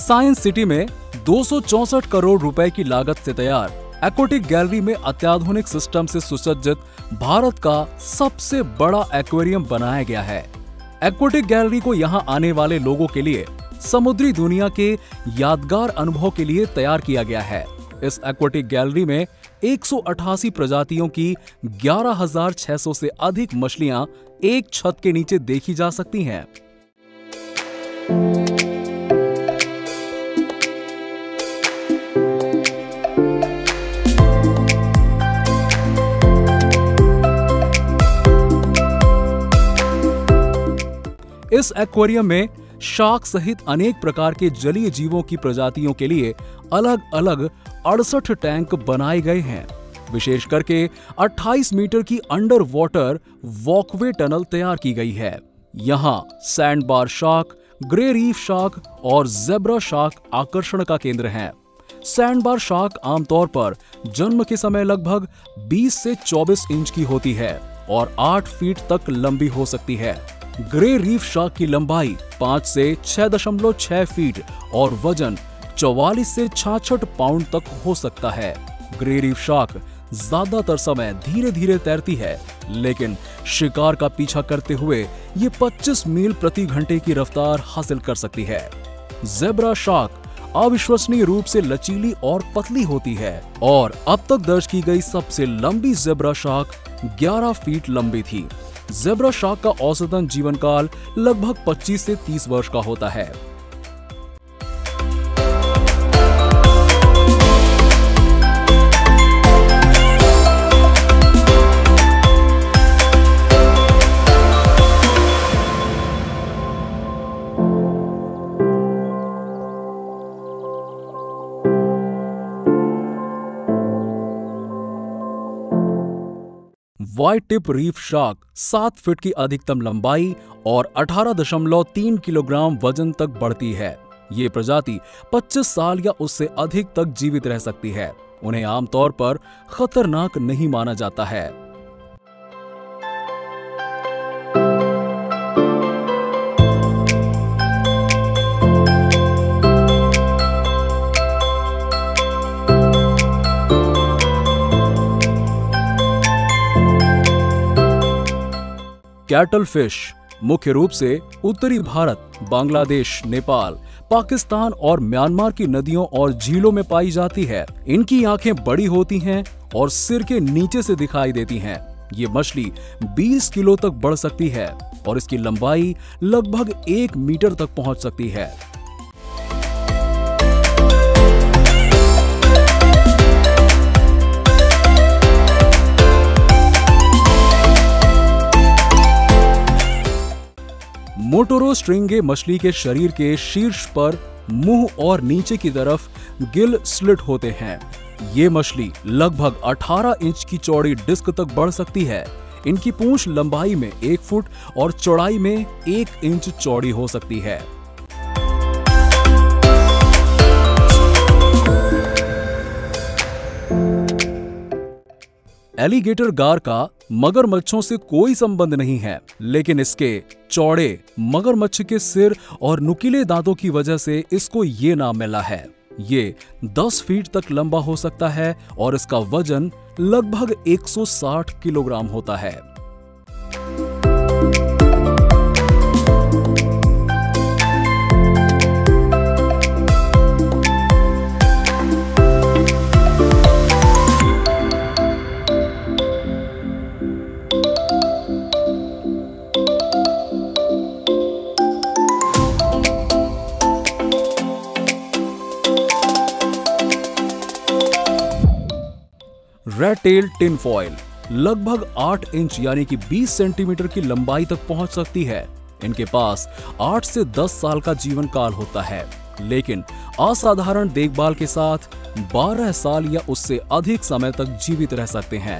Science city में 264 करोड़ रुपए की लागत से तैयार एक्वेटिक गैलरी में अत्याधुनिक सिस्टम से सुसज्जित भारत का सबसे बड़ा एक्वेरियम बनाया गया है। एक्वेटिक गैलरी को यहां आने वाले लोगों के लिए समुद्री दुनिया के यादगार अनुभव के लिए तैयार किया गया है। इस एक्वेटिक गैलरी में 188 प्रजातियों की 11,600 से अधिक मछलियां एक छत के नीचे देखी जा सकती हैं। इस एक्वेरियम में शार्क सहित अनेक प्रकार के जलीय जीवों की प्रजातियों के लिए अलग अलग 68 टैंक बनाए गए हैं। विशेष करके 28 मीटर की अंडर वाटर वॉकवे टनल तैयार की गई है। यहाँ sandbar shark, grey reef shark और ज़ेब्रा शार्क आकर्षण का केंद्र हैं। सैंडबार शार्क आमतौर पर जन्म के समय लगभग 20 से 24 इंच की होती है और 8 फीट तक लंबी हो सकती है। ग्रे रीफ शार्क की लंबाई 5 से 6.6 फीट और वजन 44 से 66 पाउंड तक हो सकता है। ग्रे रीफ शार्क ज्यादातर समय धीरे धीरे तैरती है, लेकिन शिकार का पीछा करते हुए ये 25 मील प्रति घंटे की रफ्तार हासिल कर सकती है। ज़ेब्रा शार्क अविश्वसनीय रूप से लचीली और पतली होती है और अब तक दर्ज की गई सबसे लंबी ज़ेब्रा शार्क 11 फीट लंबी थी। ज़ेब्रा शार्क का औसतन जीवन काल लगभग 25 से 30 वर्ष का होता है। White tip reef shark 7 feet की अधिकतम लंबाई और 18.3 किलोग्राम वजन तक बढ़ती है। ये प्रजाति 25 साल या उससे अधिक तक जीवित रह सकती है। उन्हें आमतौर पर खतरनाक नहीं माना जाता है। कैटल फिश मुख्य रूप से उत्तरी भारत, बांग्लादेश, नेपाल, पाकिस्तान और म्यांमार की नदियों और झीलों में पाई जाती है। इनकी आंखें बड़ी होती हैं और सिर के नीचे से दिखाई देती हैं। ये मछली 20 किलो तक बढ़ सकती है और इसकी लंबाई लगभग 1 मीटर तक पहुंच सकती है। मोटोरो स्ट्रिंगे मछली के शरीर के शीर्ष पर मुंह और नीचे की तरफ गिल स्लिट होते हैं। ये मछली लगभग 18 इंच की चौड़ी डिस्क तक बढ़ सकती है। इनकी पूंछ लंबाई में 1 फुट और चौड़ाई में 1 इंच चौड़ी हो सकती है। एलिगेटर गार का मगरमच्छों से कोई संबंध नहीं है, लेकिन इसके चौड़े मगरमच्छ के सिर और नुकीले दांतों की वजह से इसको ये नाम मिला है। ये 10 फीट तक लंबा हो सकता है और इसका वजन लगभग 160 किलोग्राम होता है। रेड टेल टिन फॉयल लगभग 8 इंच यानी कि 20 सेंटीमीटर की लंबाई तक पहुंच सकती है। इनके पास 8 से 10 साल का जीवन काल होता है, लेकिन असाधारण देखभाल के साथ 12 साल या उससे अधिक समय तक जीवित रह सकते हैं।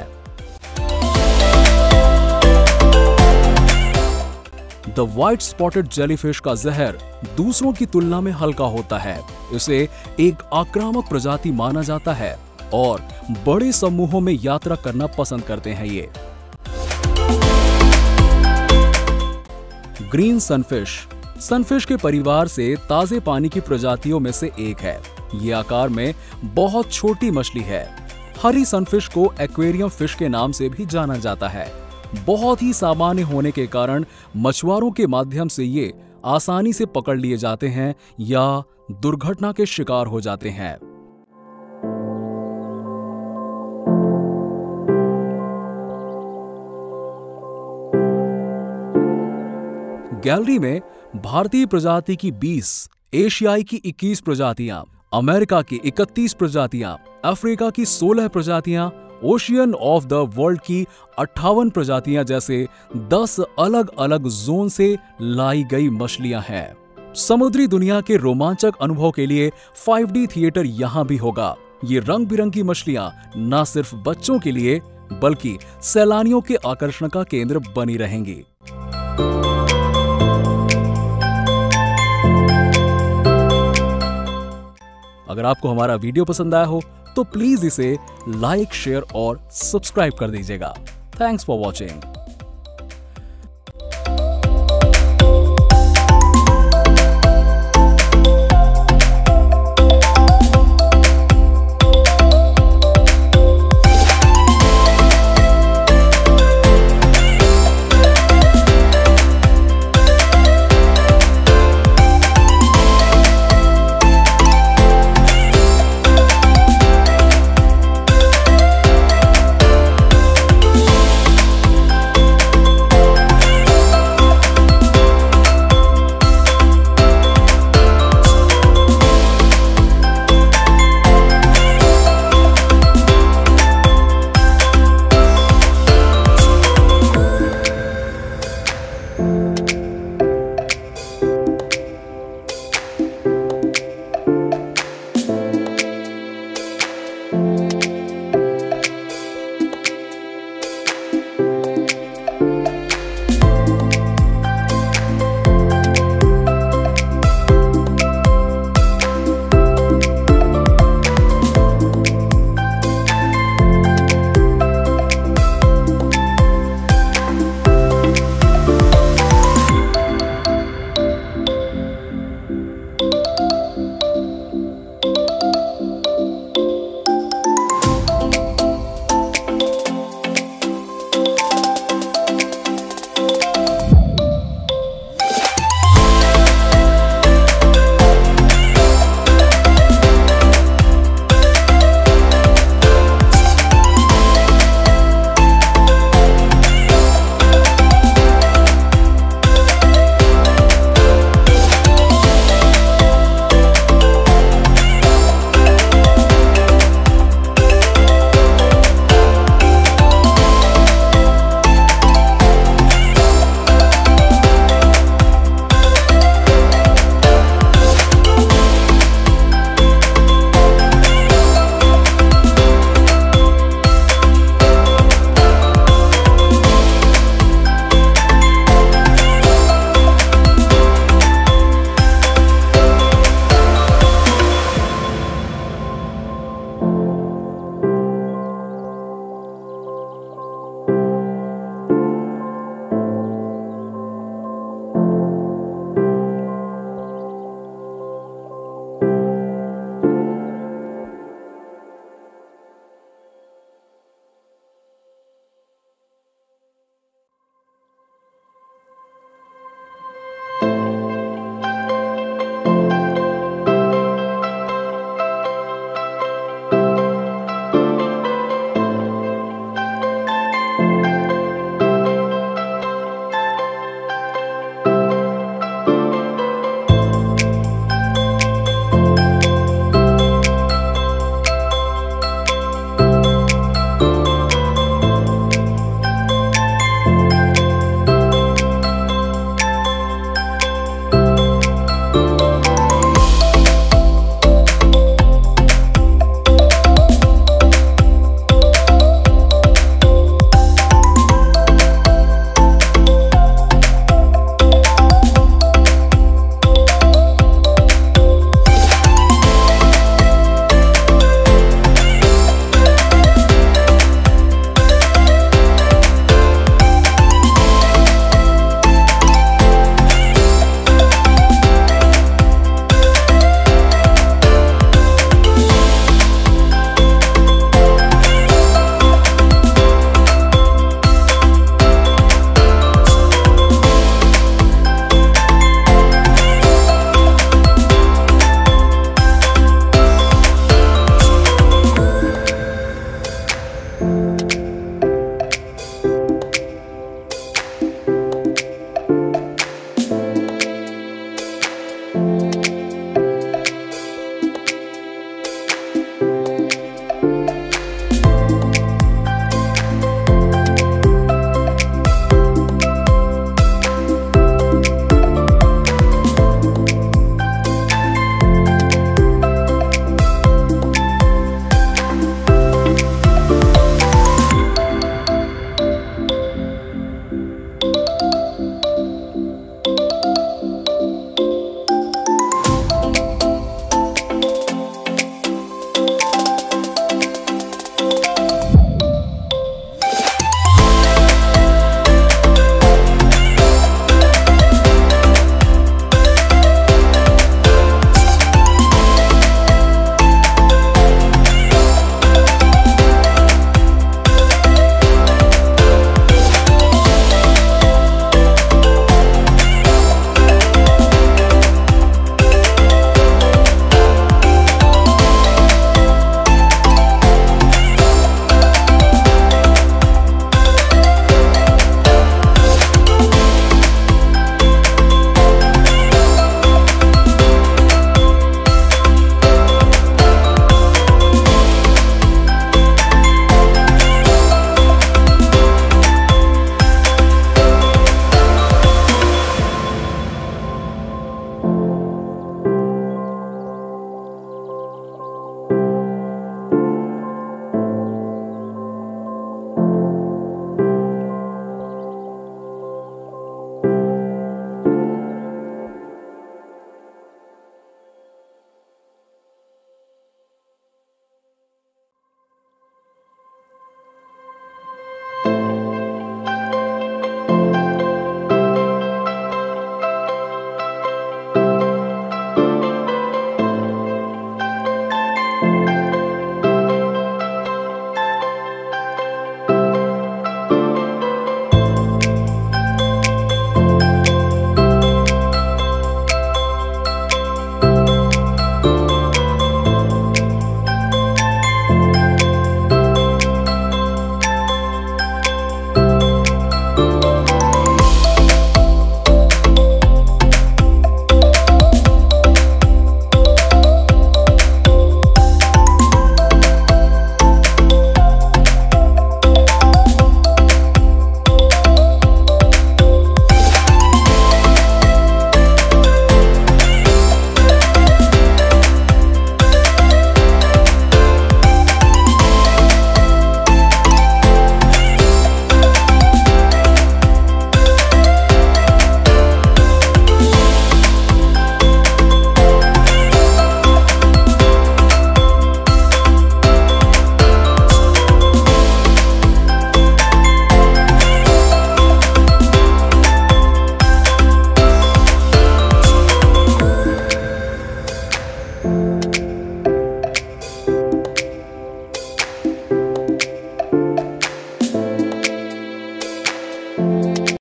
द व्हाइट स्पॉटेड जेलीफिश का जहर दूसरों की तुलना में हल्का होता है। इसे एक आक्रामक प्रजाति माना जाता है और बड़े समूहों में यात्रा करना पसंद करते हैं। ये ग्रीन सनफिश सनफिश के परिवार से ताजे पानी की प्रजातियों में से एक है। ये आकार में बहुत छोटी मछली है। हरी सनफिश को एक्वेरियम फिश के नाम से भी जाना जाता है। बहुत ही सामान्य होने के कारण मछुआरों के माध्यम से ये आसानी से पकड़ लिए जाते हैं या दुर्घटना के शिकार हो जाते हैं। गैलरी में भारतीय प्रजाति की 20, एशियाई की 21 प्रजातियां, अमेरिका की 31 प्रजातियां, अफ्रीका की 16 प्रजातियां, ओशियन ऑफ द वर्ल्ड की 58 प्रजातियां जैसे 10 अलग अलग जोन से लाई गई मछलियां हैं। समुद्री दुनिया के रोमांचक अनुभव के लिए 5D थिएटर यहां भी होगा। ये रंग बिरंगी मछलियां न सिर्फ बच्चों के लिए बल्कि सैलानियों के आकर्षण का केंद्र बनी रहेंगी। अगर आपको हमारा वीडियो पसंद आया हो तो प्लीज इसे लाइक, शेयर और सब्सक्राइब कर दीजिएगा। Thanks for watching.